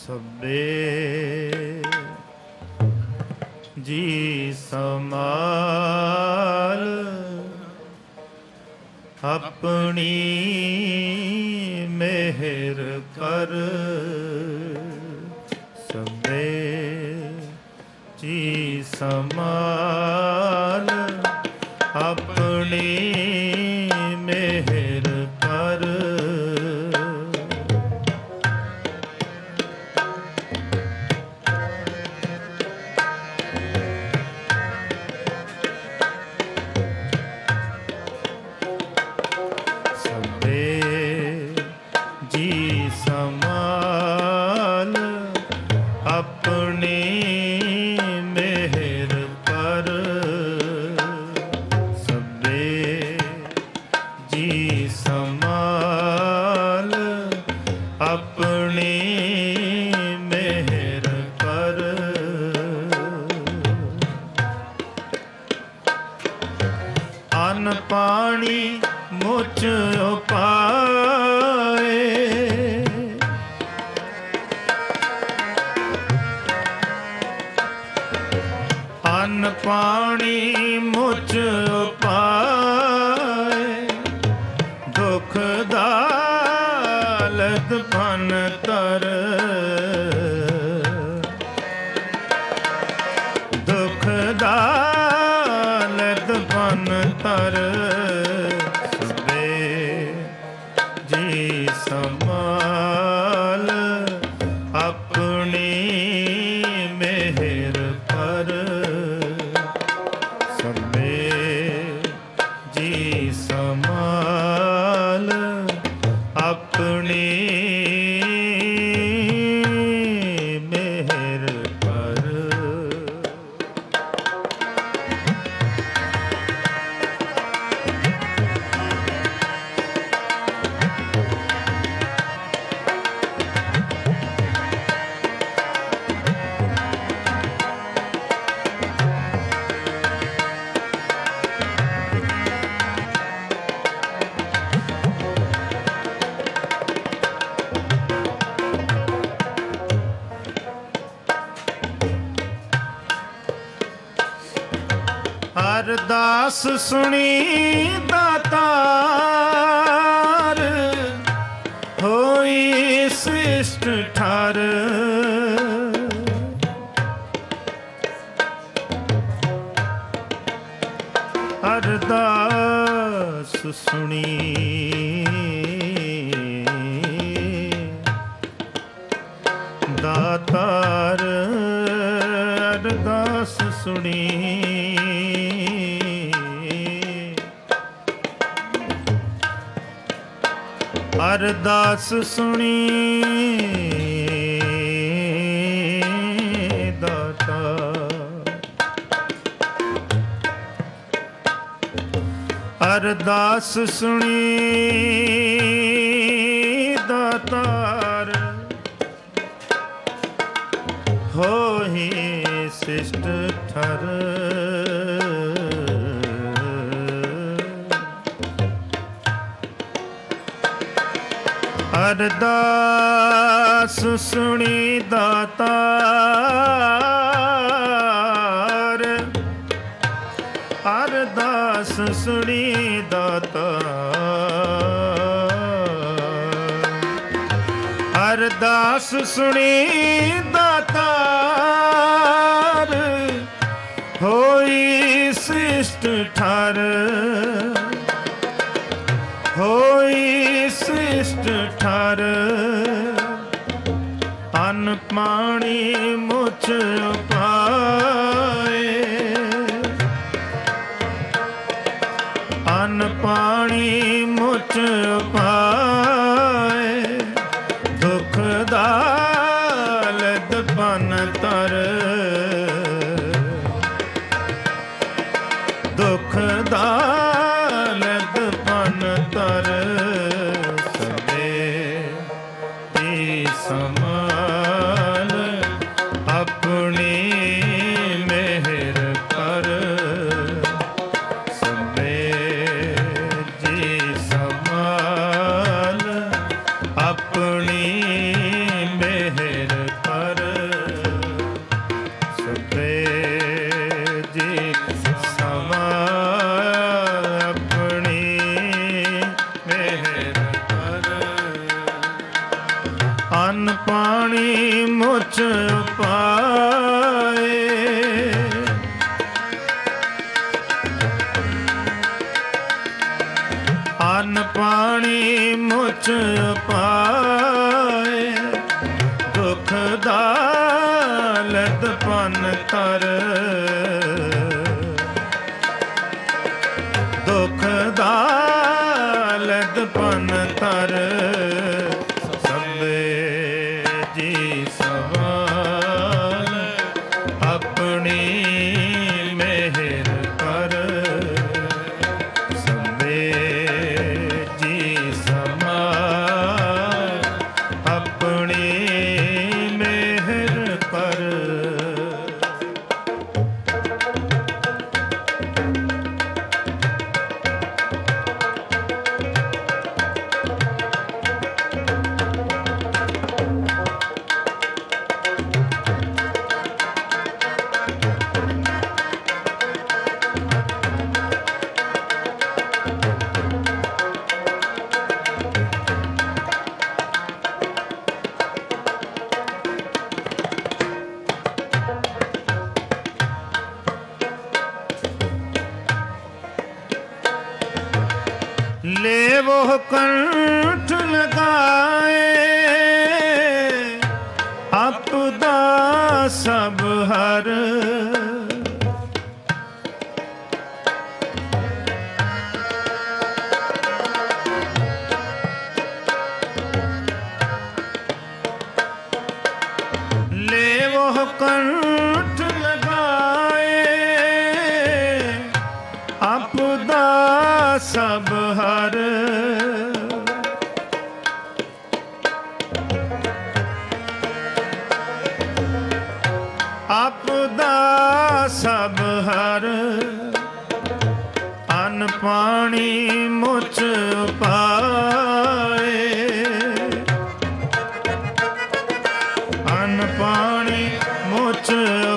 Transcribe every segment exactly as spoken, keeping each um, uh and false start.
ਸਭੇ ਜੀ ਸਮਾਲ ਆਪਣੀ ਮਿਹਰ ਕਰ। ਸਭੇ ਜੀ ਸਮਾਲ ਆਪਣੀ ਮਿਹਰ ਕਰ। ਪਾਣੀ ਮੁਝ ਉਪਾਏ, ਅੰਨ ਪਾਣੀ ਮੁਝ ਉਪਾਏ, ਦੁਖ ਦਾਲਤ ਫਨ ਤਰ। ਦੁਖ ਦਾਲਤ ਫਨ ਤਰ। ਸਭੇ ਜੀ ਸਮਾਲ ਆਪਣੀ ਮਿਹਰ ਕਰ। ਸਭੇ ਜੀ ਸਮਾਲ ਆਪਣੀ ਮਿਹਰ ਕਰ। ਅਰਦਾਸ ਸੁਣੀ ਦਾਤਾਰ, ਹੋਈ ਸ੍ਰਿਸ਼ਟ ਠਰ। ਅਰਦਾਸ ਸੁਣੀ ਦਾਤਾਰ, ਅਰਦਾਸ ਸੁਣੀ ਅਰਦਾਸ ਸੁਣੀ ਦਾਤਾ। ਅਰਦਾਸ ਸੁਣੀ ਦਾਤਾਰ, ਹੋਈ ਸ੍ਰਿਸ਼ਟ ਠਰ। ਅਰਦਾਸ ਸੁਣੀ ਦਾਤਾਰ, ਅਰਦਾਸ ਸੁਣੀ ਦਾਤਾਰ। ਅਰਦਾਸ ਸੁਣੀ ਦਾਤਾਰ, ਹੋਈ ਸ੍ਰਿਸ਼ਟ ਠਰ। ਹੋਈ ਸ੍ਰਿਸ਼ਟ ਠਰ। ਅੰਨ ਪਾਣੀ ਮੁਝ ਉਪਾਏ, ਅੰਨ ਪਾਣੀ ਮੁਝ ਉਪਾਏ, ਦੁਖ ਦਾਲਤ ਫਨ ਤਰ। ਦੁਖ ਦਾਲਤ ਫਨ ਤਰ। ਸਮਾਲ ਆਪਣੀ ਮਿਹਰ ਕਰ। ਸਭੇ ਜੀ ਸਮਾਲ ਮੁਚ ਉਪਾਏ। ਅੰਨ ਪਾਣੀ ਮੁਚ ਉਪਾਏ। ਦੁਖ ਦਾਲਦ ਪਨ ਤਰ। ਦੁਖ ਦਾਲਦ ਪਨ ਤਰ। ਸਭੇ ਜੀ ਸਵਾਲ ਆਪਣੀ ਮਿਹਰ ਕਰ। ਸਭੇ ਜੀ ਸਵਾਲ ਆਪਣੀ ਮਿਹਰ ਕਰ। ले वो कंठ लगाए आपदा सब हर। ले वो कंठ लगाए आपदा सब हर। आपदा सब हर। अन्न पानी मुच पाए। अन्न पानी मुच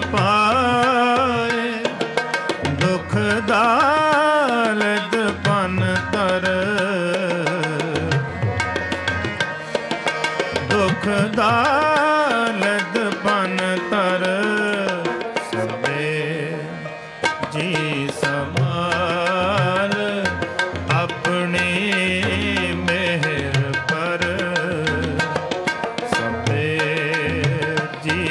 पाए। दुख दालद पन तर। दुख दालद पन तर। सबे जी समाल अपनी मेहर कर। सबे जी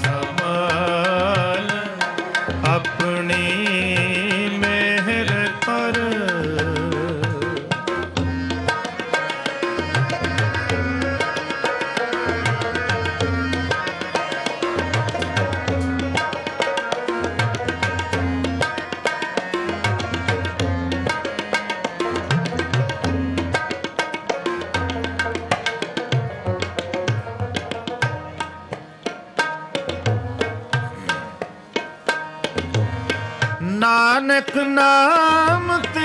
समाल अपनी मेहर कर। नानक नाम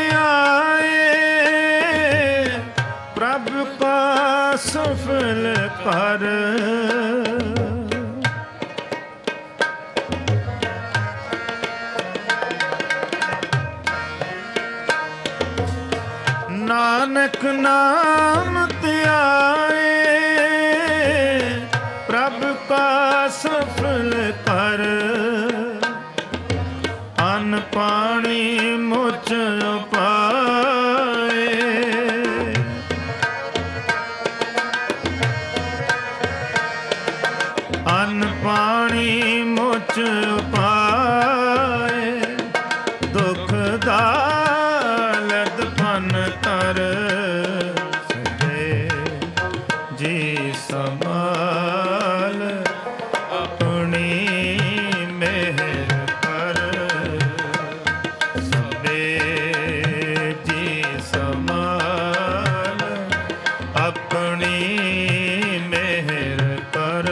त्याए प्रभु का सफल कर। नानक नाम त्याए प्रभु का सफल कर। अन्न पानी मुच पाए। अन्न पानी मुच पाए। दुख दालद पन तर। सदे जी समाल अपनी मेहर कर। सबे जी समाल अपनी मेहर कर।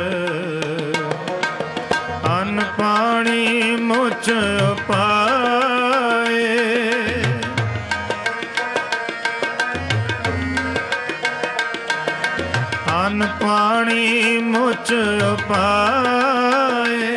अन्न पानी मुच पाए। अन्न पानी मुच पाए।